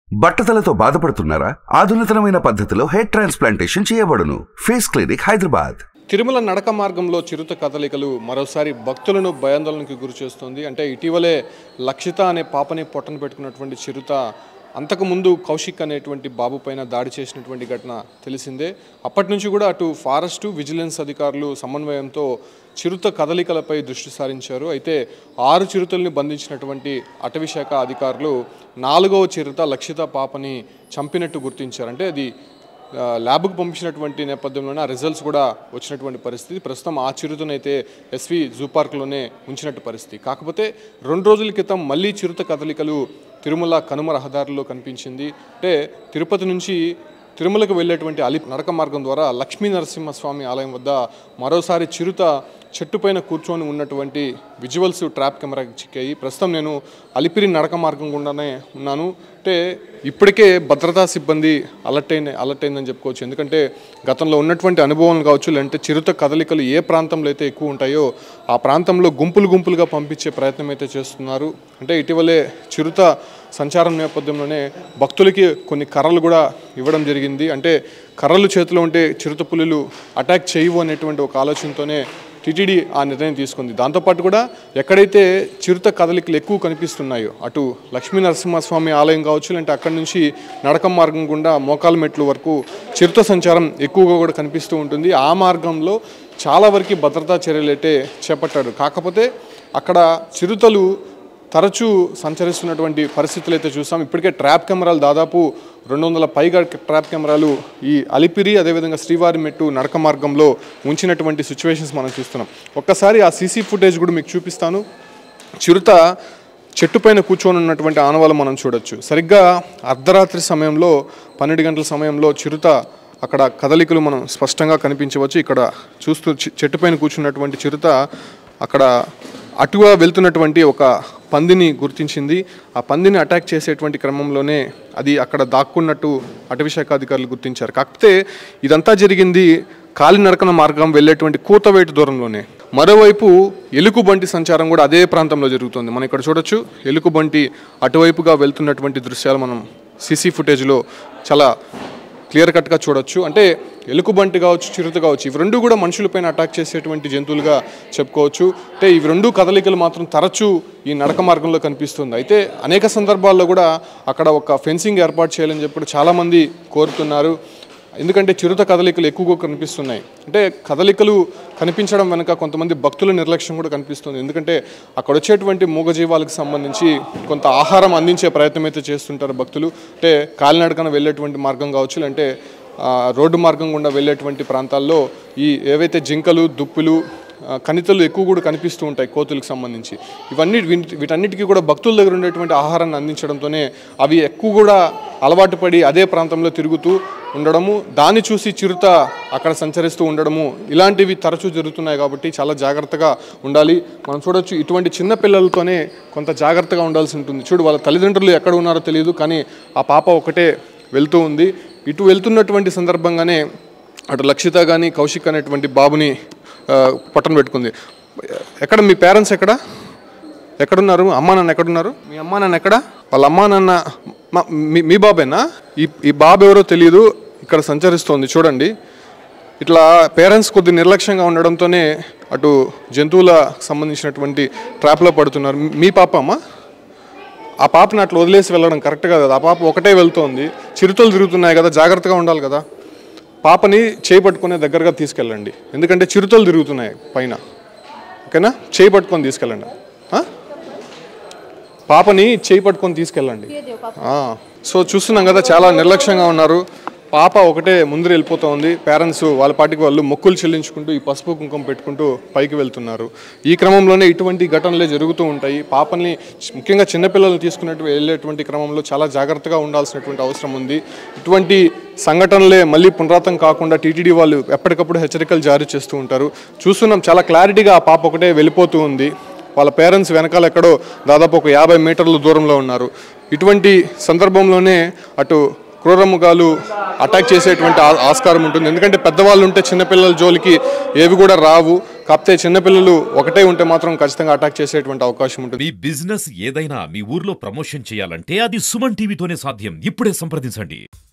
బట్టతలతో బాధపడుతున్నారా? ఆధునితనమైన పద్ధతిలో హెయిర్ ట్రాన్స్ప్లాంటేషన్ చేయబడును. Face clinic, Hyderabad. తిరుమల నడక మార్గంలో చిరుత కదలికలు మరోసారి భక్తులను భయాందోళనకు గురి చేస్తుంది. అంటే ఇటీవలే లక్షిత అనే పాపని పొట్టన పెట్టుకున్నటువంటి చిరుత అంతకుముందు కౌశిక్ అనేటువంటి బాబు పైన దాడి చేసినటువంటి ఘటన తెలిసిందే. అప్పటి నుంచి కూడా అటు ఫారెస్టు, విజిలెన్స్ అధికారులు సమన్వయంతో చిరుత కదలికలపై దృష్టి సారించారు. అయితే 6 చిరుతల్ని బంధించినటువంటి అటవీ శాఖ అధికారులు 4వ చిరుత లక్షిత పాపని చంపినట్టు గుర్తించారు. అంటే అది ల్యాబ్కు పంపించినటువంటి నేపథ్యంలోనే ఆ రిజల్ట్స్ కూడా వచ్చినటువంటి పరిస్థితి. ప్రస్తుతం ఆ చిరుతనైతే ఎస్వి జూ పార్క్లోనే ఉంచినట్టు పరిస్థితి. కాకపోతే 2 రోజుల క్రితం మళ్ళీ చిరుత కదలికలు తిరుమల కనుమ రహదారిలో కనిపించింది. అంటే తిరుపతి నుంచి తిరుమలకు వెళ్ళేటువంటి నడక మార్గం ద్వారా లక్ష్మీ నరసింహస్వామి ఆలయం వద్ద మరోసారి చిరుత చెట్టుపైన కూర్చొని ఉన్నటువంటి విజువల్స్ ట్రాప్ కెమెరాకి చిక్కాయి. ప్రస్తుతం నేను అలిపిరి నడక మార్గం గుండానే ఉన్నాను. అంటే ఇప్పటికే భద్రతా సిబ్బంది అలర్ట్ అయిందని చెప్పుకోవచ్చు. ఎందుకంటే గతంలో ఉన్నటువంటి అనుభవం కావచ్చు, లేదంటే చిరుత కదలికలు ఏ ప్రాంతంలో అయితే ఎక్కువ ఉంటాయో ఆ ప్రాంతంలో గుంపులుగా పంపించే ప్రయత్నం అయితే చేస్తున్నారు. అంటే ఇటీవలే చిరుత సంచారం నేపథ్యంలోనే భక్తులకి కొన్ని కర్రలు కూడా ఇవ్వడం జరిగింది. అంటే కర్రలు చేతిలో ఉంటే చిరుత పులులు అటాక్ చేయవు అనేటువంటి ఒక ఆలోచనతోనే టీటీడీ ఆ నిర్ణయం తీసుకుంది. దాంతోపాటు కూడా ఎక్కడైతే చిరుత కదలికలు ఎక్కువ కనిపిస్తున్నాయో అటు లక్ష్మీ నరసింహస్వామి ఆలయం కావచ్చు, లేదంటే అక్కడి నుంచి నడక మార్గం గుండా మోకాలు మెట్లు వరకు చిరుత సంచారం ఎక్కువగా కూడా కనిపిస్తూ ఉంటుంది. ఆ మార్గంలో చాలా వరకు భద్రతా చర్యలు అయితే చేపట్టారు. కాకపోతే అక్కడ చిరుతలు తరచూ సంచరిస్తున్నటువంటి పరిస్థితులు అయితే చూసాం. ఇప్పటికే ట్రాప్ కెమెరాలు దాదాపు 200 పైగా ట్రాప్ కెమెరాలు ఈ అలిపిరి అదేవిధంగా శ్రీవారి మెట్టు నడక మార్గంలో ఉంచినటువంటి సిచ్యువేషన్స్ మనం చూస్తున్నాం. ఒక్కసారి ఆ సీసీ ఫుటేజ్ కూడా మీకు చూపిస్తాను. చిరుత చెట్టు పైన కూర్చొని ఉన్నటువంటి ఆనవాళ్ళు మనం చూడొచ్చు. సరిగ్గా అర్ధరాత్రి సమయంలో 12 గంటల సమయంలో చిరుత అక్కడ కదలికలు మనం స్పష్టంగా కనిపించవచ్చు. ఇక్కడ చూస్తూ చెట్టు పైన కూర్చున్నటువంటి చిరుత అక్కడ అటుగా వెళ్తున్నటువంటి ఒక పందిని గుర్తించింది. ఆ పందిని అటాక్ చేసేటువంటి క్రమంలోనే అది అక్కడ దాక్కున్నట్టు అటవీ శాఖ అధికారులు గుర్తించారు. కాకపోతే ఇదంతా జరిగింది కాలినడకన మార్గం వెళ్ళేటువంటి కూతవేటు దూరంలోనే. మరోవైపు ఎలుకబంటి సంచారం కూడా అదే ప్రాంతంలో జరుగుతుంది. మనం ఇక్కడ చూడొచ్చు ఎలుకబంటి అటువైపుగా వెళ్తున్నటువంటి దృశ్యాలు మనం సీసీ ఫుటేజ్లో చాలా క్లియర్ కట్గా చూడొచ్చు. అంటే ఎలుకబంటి కావచ్చు, చిరుత కావచ్చు, ఇవి రెండు కూడా మనుషులపైన అటాక్ చేసేటువంటి జంతువులుగా చెప్పుకోవచ్చు. అంటే ఇవి రెండు కదలికలు మాత్రం తరచూ ఈ నడక మార్గంలో కనిపిస్తుంది. అయితే అనేక సందర్భాల్లో కూడా అక్కడ ఒక ఫెన్సింగ్ ఏర్పాటు చేయాలని చెప్పి చాలామంది కోరుతున్నారు. ఎందుకంటే చిరుత కదలికలు ఎక్కువగా కనిపిస్తున్నాయి. అంటే కదలికలు కనిపించడం వెనుక కొంతమంది భక్తుల నిర్లక్ష్యం కూడా కనిపిస్తుంది. ఎందుకంటే అక్కడ వచ్చేటువంటి మూగజీవాలకు సంబంధించి కొంత ఆహారం అందించే ప్రయత్నం అయితే చేస్తుంటారు భక్తులు. అంటే కాలినడకన వెళ్ళేటువంటి మార్గం కావచ్చు, అంటే రోడ్డు మార్గం గుండా వెళ్ళేటువంటి ప్రాంతాల్లో ఈ ఏవైతే జింకలు, దుప్పులు, కణితలు ఎక్కువ కూడా కనిపిస్తూ ఉంటాయి కోతులకు సంబంధించి. వీటన్నిటికీ కూడా భక్తుల దగ్గర ఉండేటువంటి ఆహారాన్ని అందించడంతోనే అవి ఎక్కువ కూడా అలవాటు పడి అదే ప్రాంతంలో తిరుగుతూ ఉండడము, దాన్ని చూసి చిరుత అక్కడ సంచరిస్తూ ఉండడము, ఇలాంటివి తరచూ జరుగుతున్నాయి. కాబట్టి చాలా జాగ్రత్తగా ఉండాలి. మనం చూడొచ్చు ఇటువంటి చిన్న పిల్లలతోనే కొంత జాగ్రత్తగా ఉండాల్సి ఉంటుంది. చూడు, వాళ్ళ తల్లిదండ్రులు ఎక్కడ ఉన్నారో తెలియదు, కానీ ఆ పాప ఒకటే వెళ్తూ ఉంది. ఇటు వెళ్తున్నటువంటి సందర్భంగానే అటు లక్షిత కానీ కౌశిక్ అనేటువంటి బాబుని పట్టణ పెట్టుకుంది. ఎక్కడ మీ పేరెంట్స్ ఎక్కడున్నారు? అమ్మా నాన్న ఎక్కడున్నారు? మీ అమ్మా నాన్న ఎక్కడ? వాళ్ళ అమ్మా నాన్న మీ బాబేనా? ఈ బాబు ఎవరో తెలియదు, ఇక్కడ సంచరిస్తోంది. చూడండి, ఇట్లా పేరెంట్స్ కొద్ది నిర్లక్ష్యంగా ఉండడంతోనే అటు జంతువుల సంబంధించినటువంటి ట్రాప్లో పడుతున్నారు. మీ పాప అమ్మా? ఆ పాపని అట్లా వదిలేసి వెళ్ళడం కరెక్ట్ కాదు కదా. ఆ పాప ఒకటే వెళ్తోంది, చిరుతలు తిరుగుతున్నాయి కదా, జాగ్రత్తగా ఉండాలి కదా. పాపని చేయి పట్టుకునే దగ్గరగా తీసుకెళ్ళండి, ఎందుకంటే చిరుతలు తిరుగుతున్నాయి పైన. ఓకేనా? చేయి పట్టుకొని తీసుకెళ్ళండి. పాపని చేయి పట్టుకొని తీసుకెళ్ళండి. సో చూస్తున్నాం కదా, చాలా నిర్లక్ష్యంగా ఉన్నారు. పాప ఒకటే ముందర వెళ్ళిపోతూ ఉంది. పేరెంట్స్ వాళ్ళ పాటికి వాళ్ళు మొక్కులు చెల్లించుకుంటూ ఈ పసుపు కుంకుమ పెట్టుకుంటూ పైకి వెళ్తున్నారు. ఈ క్రమంలోనే ఇటువంటి ఘటనలే జరుగుతూ ఉంటాయి. పాపని ముఖ్యంగా చిన్నపిల్లలు వెళ్ళేటువంటి క్రమంలో చాలా జాగ్రత్తగా ఉండాల్సినటువంటి అవసరం ఉంది. ఇటువంటి సంఘటనలే మళ్ళీ పునరావృతం కాకుండా టీటీడీ వాళ్ళు ఎప్పటికప్పుడు హెచ్చరికలు జారీ చేస్తూ ఉంటారు. చూస్తున్నాం, చాలా క్లారిటీగా ఆ పాప ఒకటే వెళ్ళిపోతూ ఉంది. వాళ్ళ పేరెంట్స్ వెనకాల ఎక్కడో దాదాపు ఒక 50 మీటర్ల దూరంలో ఉన్నారు. ఇటువంటి సందర్భంలోనే అటు క్రూరముగాలు అటాక్ చేసేటువంటి ఆస్కారం ఉంటుంది. ఎందుకంటే పెద్దవాళ్ళు ఉంటే చిన్నపిల్లల జోలికి ఏవి కూడా రావు. కాకపోతే చిన్నపిల్లలు ఒకటే ఉంటే మాత్రం ఖచ్చితంగా అటాక్ చేసేటువంటి అవకాశం ఉంటుంది. మీ బిజినెస్ ఏదైనా మీ ఊర్లో ప్రమోషన్ చేయాలంటే అది సుమన్ టీవీతోనే సాధ్యం. ఇప్పుడే సంప్రదించండి.